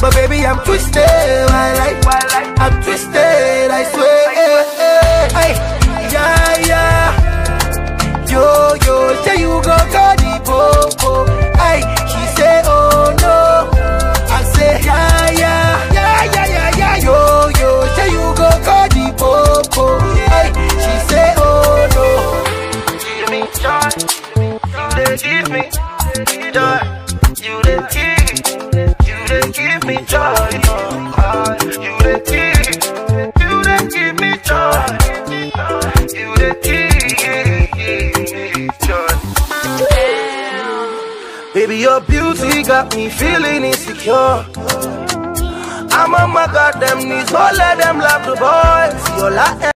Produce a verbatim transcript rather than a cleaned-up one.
but baby I'm twisted. I like, I'm twisted, I swear. Hey, yeah, yeah. Yo, yo, say you go call the popo. Hey, she say, oh no. I say, yeah, yeah, yeah, yeah, yeah, yeah. Yo, yo, say you go call the popo. Hey, she say, oh no. Give me joy, you dey give me joy. You dey give, you dey give me joy. You dey give, you dey give me joy. You dey give me joy. Baby, your beauty got me feeling insecure. I'm on my goddamn knees, all of them love the boys. Your